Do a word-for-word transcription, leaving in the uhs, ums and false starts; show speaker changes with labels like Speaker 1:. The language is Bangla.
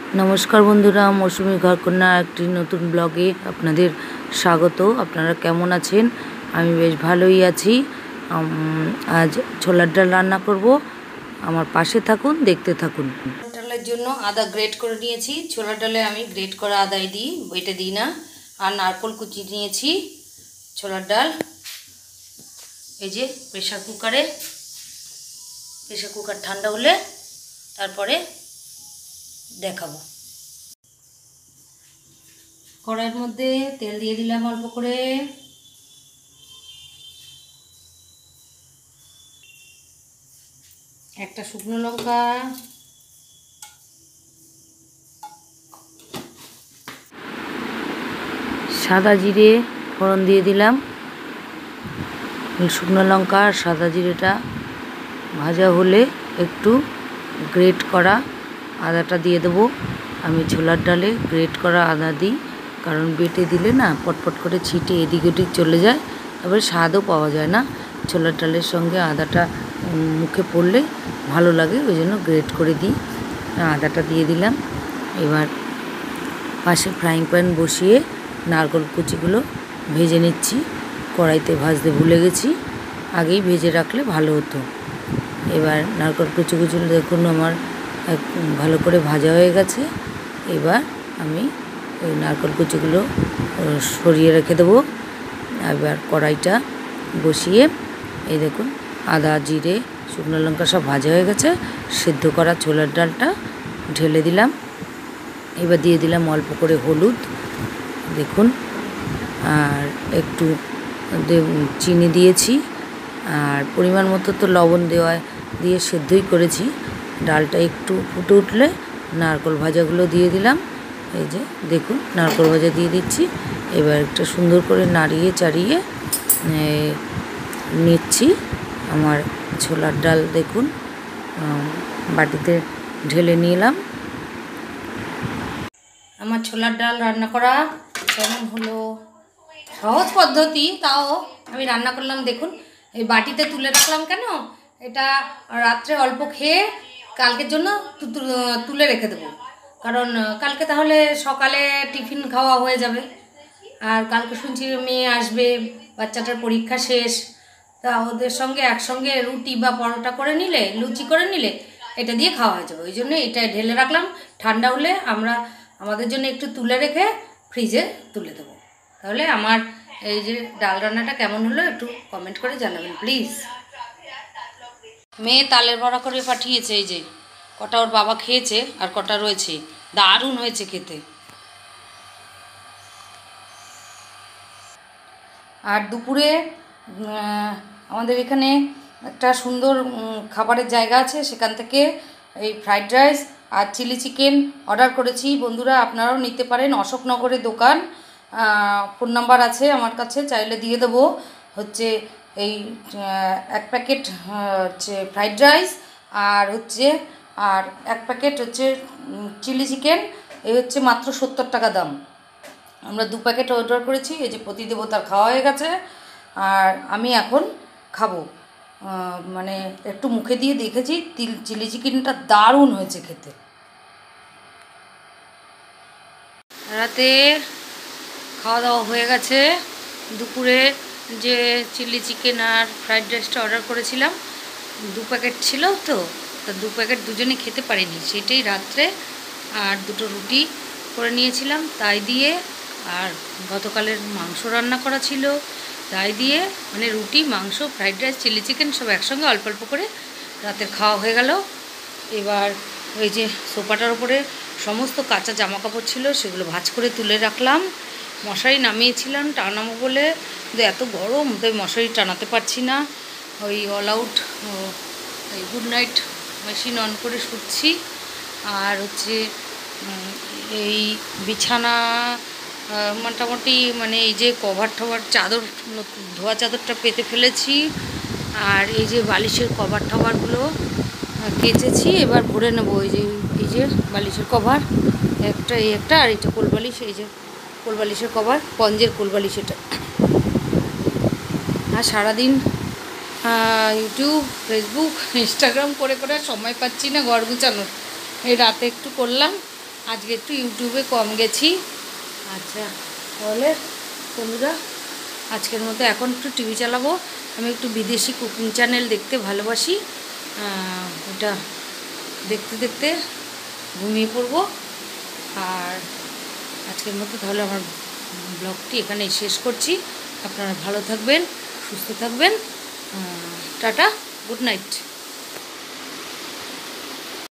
Speaker 1: नमस्कार बंधुरा मौसुमी घरकन्या एकटी नतून ब्लगे आपनादेर स्वागत। आपनारा केमन आछेन? आमी बेश भालोई आछि। आज छोलार डाल रान्ना करब, आमार पाशे थाकुन, देखते थाकुन। डालेर जोन्नो आदा ग्रेट करे निয়েছি। छोलार डाले आमी ग्रेट करा आदाई दिই, बेटे दिই ना। আর নারকেল কুচি নিয়েছি। ছোলার ডাল এই যে প্রেসার কুকারে, প্রেসার কুকার ঠান্ডা হলে তারপরে দেখাবো। কড়াইয়ের মধ্যে তেল দিয়ে দিলাম অল্প করে, একটা শুকনো লঙ্কা, সাদা জিরে ফোড়ন দিয়ে দিলাম। শুকনো লঙ্কা আর সাদা জিরেটা ভাজা হলে একটু গ্রেট করা আদাটা দিয়ে দেবো। আমি ছোলার ডালে গ্রেট করা আদা দিই, কারণ বেটে দিলে না পটপট করে ছিটে এদিক ওদিক চলে যায়, তারপরে স্বাদও পাওয়া যায় না। ছোলার ডালের সঙ্গে আদাটা মুখে পড়লে ভালো লাগে, ওই জন্য গ্রেট করে দিই। আদাটা দিয়ে দিলাম। এবার পাশে ফ্রাইং প্যান বসিয়ে নারকেল কুচিগুলো ভেজে নিচ্ছি। কড়াইতে ভাজতে ভুলে গেছি, আগেই ভেজে রাখলে ভালো হতো। এবার নারকেল কুচি কুচিগুলো দেখুন আমার ভালো করে ভাজা হয়ে গেছে। এবার আমি ওই নারকেল কুচিগুলো সরিয়ে রেখে দেবো। এবার কড়াইটা বসিয়ে এই দেখুন আদা জিরে শুকনো লঙ্কা সব ভাজা হয়ে গেছে। সিদ্ধ করা ছোলার ডালটা ঢেলে দিলাম। এবার দিয়ে দিলাম অল্প করে হলুদ দেখুন, আর একটু চিনি দিয়েছি, আর পরিমাণ মতো তো লবণ দেওয়া দিয়ে সেদ্ধই করেছি। ডালটা একটু ফুটে উঠলে নারকেল ভাজাগুলো দিয়ে দিলাম। এই যে দেখুন নারকেল ভাজা দিয়ে দিচ্ছি। এবার একটা সুন্দর করে নাড়িয়ে চাড়িয়ে নিচ্ছি। আমার ছোলার ডাল দেখুন বাটিতে ঢেলে নিলাম। আমার ছোলার ডাল রান্না করা কেমন হলো? সহজ পদ্ধতি, তাও আমি রান্না করলাম দেখুন। এই বাটিতে তুলে রাখলাম কেন, এটা রাত্রে অল্প খেয়ে কালকের জন্য তুলে রেখে দেবো, কারণ কালকে তাহলে সকালে টিফিন খাওয়া হয়ে যাবে। আর কালকে শুনছি মেয়ে আসবে, বাচ্চাটার পরীক্ষা শেষ, তা ওদের সঙ্গে একসঙ্গে রুটি বা পরোটা করে নিলে, লুচি করে নিলে এটা দিয়ে খাওয়া হয়ে যাবে। ওই জন্য এটা ঢেলে রাখলাম, ঠান্ডা হলে আমরা আমাদের জন্য একটু তুলে রেখে ফ্রিজে তুলে দেবো। তাহলে আমার এই যে ডাল রান্নাটা কেমন হলো একটু কমেন্ট করে জানাবেন প্লিজ। মেয়ে তালের বড়া করে পাঠিয়েছে, এই যে কটা ওর বাবা খেয়েছে আর কটা রয়েছে, দারুণ হয়েছে খেতে। আর দুপুরে আমাদের এখানে একটা সুন্দর খাবারের জায়গা আছে, সেখান থেকে এই ফ্রাইড রাইস আর চিলি চিকেন অর্ডার করেছি। বন্ধুরা আপনারাও নিতে পারেন, অশোকনগরের দোকান। ফোন নাম্বার আছে আমার কাছে, চাইলে দিয়ে দেবো। হচ্ছে এই এক প্যাকেট হচ্ছে ফ্রাইড রাইস আর হচ্ছে আর এক প্যাকেট হচ্ছে চিলি চিকেন, এই হচ্ছে মাত্র সত্তর টাকা দাম। আমরা দু প্যাকেট অর্ডার করেছি। এই যে প্রতিদেবতার খাওয়া হয়ে গেছে, আর আমি এখন খাবো। মানে একটু মুখে দিয়ে দেখেছি, তিল চিলি চিকেনটা দারুণ হয়েছে খেতে। রাতে খাওয়া দাওয়া হয়ে গেছে। দুপুরে যে চিলি চিকেন আর ফ্রাইড রাইসটা অর্ডার করেছিলাম, দু প্যাকেট ছিল তো, তা দু প্যাকেট দুজনে খেতে পারিনি, সেটাই রাত্রে আর দুটো রুটি করে নিয়েছিলাম তাই দিয়ে, আর গতকালের মাংস রান্না করা ছিল তাই দিয়ে, মানে রুটি মাংস ফ্রাইড রাইস চিলি চিকেন সব একসঙ্গে অল্প অল্প করে রাতের খাওয়া হয়ে গেল। এবার ওই যে সোফাটার উপরে সমস্ত কাঁচা জামা কাপড় ছিল, সেগুলো ভাঁজ করে তুলে রাখলাম। মশারি নামিয়েছিলাম টানাবো বলে, কিন্তু এত গরম তাই মশারি টানাতে পারছি না। ওই অল আউট ওই গুড নাইট মেশিন অন করে শুচ্ছি। আর হচ্ছে এই বিছানা মোটামুটি মানে এই যে কভার টভার চাদর ধোয়া চাদরটা পেতে ফেলেছি, আর এই যে বালিশের কভার টভারগুলো কেচেছি। এবার ভরে নেবো। এই যে এই যে বালিশের কভার একটা, এই একটা, আর এটা কোলবালিশ, এই যে কোলবালিশের কভার, পঞ্জের কোলবালিশ এটা। আর সারাদিন ইউটিউব ফেসবুক ইনস্টাগ্রাম করে করে সময় পাচ্ছি না ঘর গুছানোর। এই রাতে একটু করলাম, আজকে একটু ইউটিউবে কম গেছি। আচ্ছা তাহলে বন্ধুরা আজকের মতো এখন একটু টিভি চালাবো। আমি একটু বিদেশি কুকিং চ্যানেল দেখতে ভালোবাসি, ওটা দেখতে দেখতে ঘুমিয়ে পড়বো। আর আজকের মতো তাহলে আমার ব্লগটি এখানেই শেষ করছি। আপনারা ভালো থাকবেন, সুস্থ থাকবেন। Tata, good night.